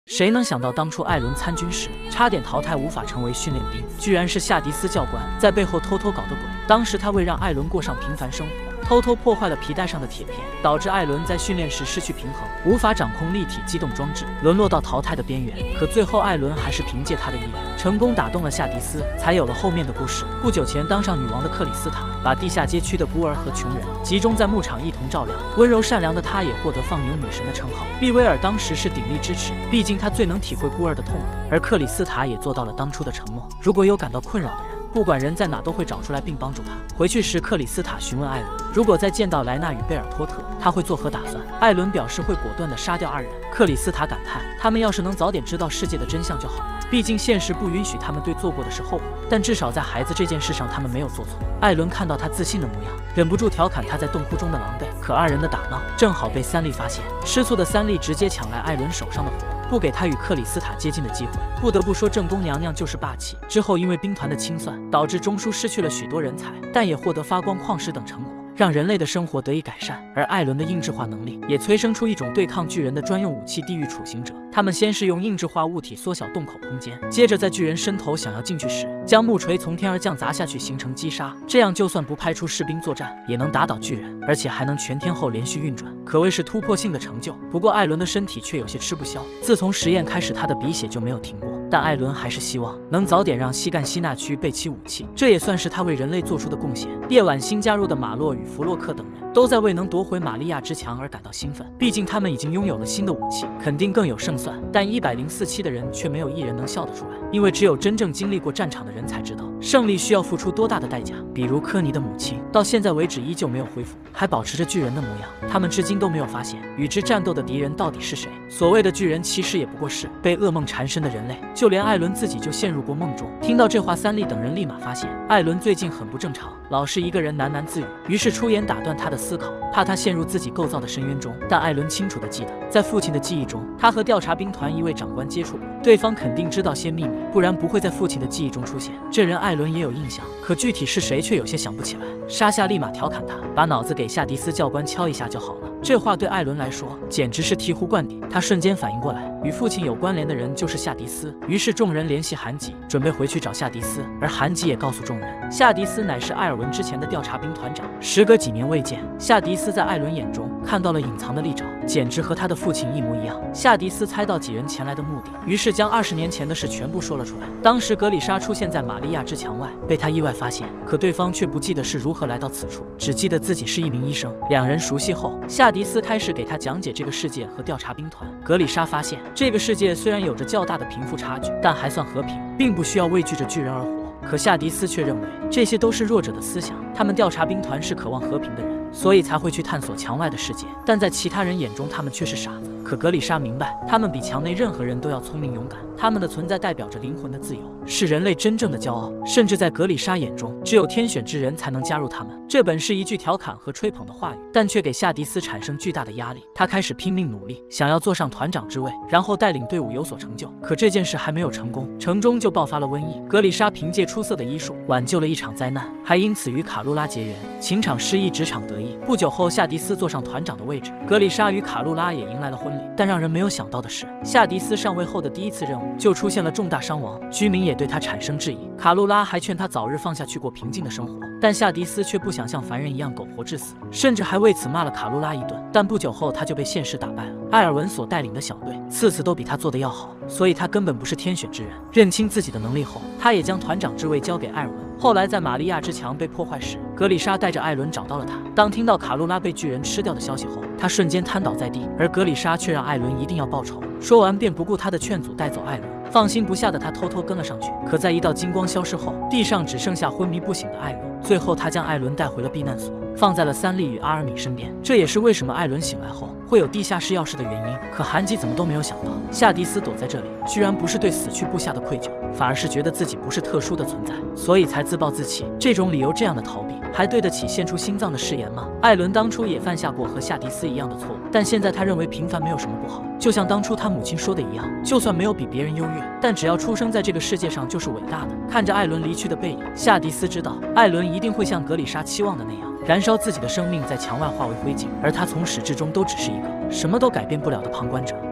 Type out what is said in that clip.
谁能想到当初艾伦参军时差点淘汰，无法成为训练兵，居然是夏迪斯教官在背后偷偷搞的鬼。当时他为让艾伦过上平凡生活，偷偷破坏了皮带上的铁片，导致艾伦在训练时失去平衡，无法掌控立体机动装置，沦落到淘汰的边缘。可最后艾伦还是凭借他的毅力，成功打动了夏迪斯，才有了后面的故事。不久前当上女王的克里斯塔，把地下街区的孤儿和穷人集中在牧场一同照料，温柔善良的她也获得放牛女神的称号。碧薇尔当时是鼎力支持，毕竟她最能体会孤儿的痛苦，而克里斯塔也做到了当初的承诺，如果有感到困扰的人，不管人在哪都会找出来并帮助他。回去时，克里斯塔询问艾伦，如果再见到莱纳与贝尔托特，他会作何打算？艾伦表示会果断地杀掉二人。克里斯塔感叹，他们要是能早点知道世界的真相就好了，毕竟现实不允许他们对做过的事后悔，但至少在孩子这件事上他们没有做错。艾伦看到他自信的模样，忍不住调侃他在洞窟中的狼狈。可二人的打闹正好被三笠发现，吃醋的三笠直接抢来艾伦手上的火，不给他与克里斯塔接近的机会。不得不说，正宫娘娘就是霸气。之后因为兵团的清算，导致中枢失去了许多人才，但也获得发光矿石等成果，让人类的生活得以改善。而艾伦的硬质化能力也催生出一种对抗巨人的专用武器——地狱处刑者。他们先是用硬质化物体缩小洞口空间，接着在巨人伸头想要进去时，将木锤从天而降砸下去，形成击杀。这样就算不派出士兵作战，也能打倒巨人，而且还能全天候连续运转，可谓是突破性的成就。不过艾伦的身体却有些吃不消，自从实验开始，他的鼻血就没有停过。但艾伦还是希望能早点让西干西纳区备齐武器，这也算是他为人类做出的贡献。夜晚新加入的马洛与弗洛克等人都在为能夺回玛利亚之墙而感到兴奋，毕竟他们已经拥有了新的武器，肯定更有胜算。但104期的人却没有一人能笑得出来，因为只有真正经历过战场的人才知道胜利需要付出多大的代价。比如科尼的母亲，到现在为止依旧没有恢复，还保持着巨人的模样，他们至今都没有发现与之战斗的敌人到底是谁。所谓的巨人其实也不过是被噩梦缠身的人类，就连艾伦自己就陷入过梦中。听到这话，三笠等人立马发现艾伦最近很不正常，老是一个人喃喃自语，于是出言打断他的思考，怕他陷入自己构造的深渊中。但艾伦清楚地记得，在父亲的记忆中，他和调查兵团一位长官接触过，对方肯定知道些秘密，不然不会在父亲的记忆中出现。这人艾伦也有印象，可具体是谁却有些想不起来。沙夏立马调侃他，把脑子给夏迪斯教官敲一下就好了。这话对艾伦来说简直是醍醐灌顶，他瞬间反应过来，与父亲有关联的人就是夏迪斯。于是众人联系韩吉，准备回去找夏迪斯。而韩吉也告诉众人，夏迪斯乃是艾尔文之前的调查兵团长，时隔几年未见，夏迪斯在艾伦眼中看到了隐藏的利爪，简直和他的父亲一模一样。夏迪斯猜到几人前来的目的，于是将20年前的事全部说了出来。当时格里莎出现在玛利亚之墙外，被他意外发现，可对方却不记得是如何来到此处，只记得自己是一名医生。两人熟悉后，夏迪斯开始给他讲解这个世界和调查兵团。格里莎发现，这个世界虽然有着较大的贫富差距，但还算和平，并不需要畏惧着巨人而活。可夏迪斯却认为这些都是弱者的思想，他们调查兵团是渴望和平的人，所以才会去探索墙外的世界，但在其他人眼中他们却是傻子。可格里莎明白，他们比墙内任何人都要聪明勇敢，他们的存在代表着灵魂的自由，是人类真正的骄傲。甚至在格里莎眼中，只有天选之人才能加入他们。这本是一句调侃和吹捧的话语，但却给夏迪斯产生巨大的压力。他开始拼命努力，想要坐上团长之位，然后带领队伍有所成就。可这件事还没有成功，城中就爆发了瘟疫。格里莎凭借出色的医术挽救了一场灾难，还因此与卡露拉结缘，情场失意，职场得意。不久后，夏迪斯坐上团长的位置，格里莎与卡露拉也迎来了婚礼。但让人没有想到的是，夏迪斯上位后的第一次任务就出现了重大伤亡，居民也对他产生质疑。卡露拉还劝他早日放下去过平静的生活，但夏迪斯却不想像凡人一样苟活致死，甚至还为此骂了卡露拉一顿。但不久后，他就被现实打败了。艾尔文所带领的小队次次都比他做得要好，所以他根本不是天选之人。认清自己的能力后，他也将团长之位交给艾尔文。后来在玛利亚之墙被破坏时，格里莎带着艾伦找到了他。当听到卡露拉被巨人吃掉的消息后，他瞬间瘫倒在地，而格里莎却让艾伦一定要报仇。说完便不顾他的劝阻带走艾伦。放心不下的他偷偷跟了上去，可在一道金光消失后，地上只剩下昏迷不醒的艾伦。最后他将艾伦带回了避难所，放在了三笠与阿尔敏身边。这也是为什么艾伦醒来后会有地下室钥匙的原因。可韩吉怎么都没有想到，夏迪斯躲在这里，居然不是对死去部下的愧疚，反而是觉得自己不是特殊的存在，所以才自暴自弃。这种理由这样的逃避，还对得起献出心脏的誓言吗？艾伦当初也犯下过和夏迪斯一样的错误，但现在他认为平凡没有什么不好，就像当初他母亲说的一样，就算没有比别人优越，但只要出生在这个世界上就是伟大的。看着艾伦离去的背影，夏迪斯知道艾伦一定会像格里莎期望的那样，燃烧自己的生命，在墙外化为灰烬，而他从始至终都只是一个什么都改变不了的旁观者。